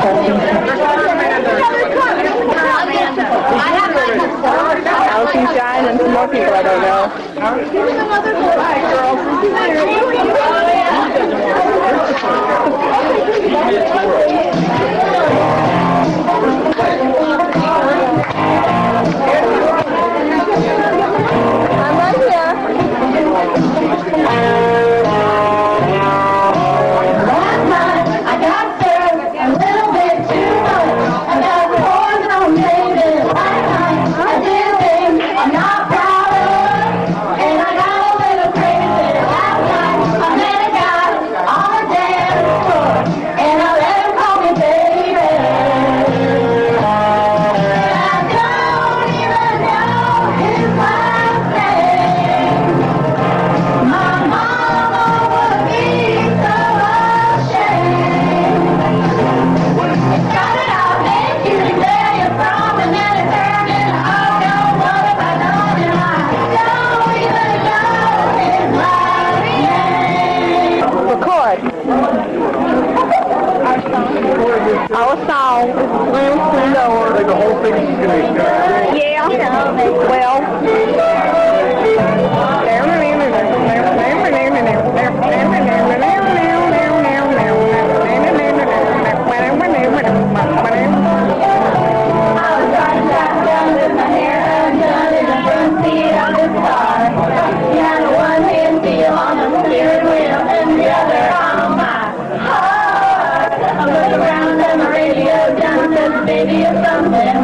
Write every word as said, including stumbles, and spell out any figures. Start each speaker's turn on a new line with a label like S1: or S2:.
S1: Alison Shine and some more people I don't know. Hi, girls. I'm right here. Last night I got served a little bit too much. I got boys on baby. Last night I did things I'm not proud of, and I got a little crazy. Last night I met a guy on a dance floor, and I let him call me baby. I don't even know his last name. My mama would be so ashamed. It started out making where you're from, and then it turned into, oh no, what have I done? And I don't even know his last name. Record. Our song. Mm-hmm. No.
S2: Like the whole thing is finished.
S1: Yeah. Well.
S3: Baby, or something.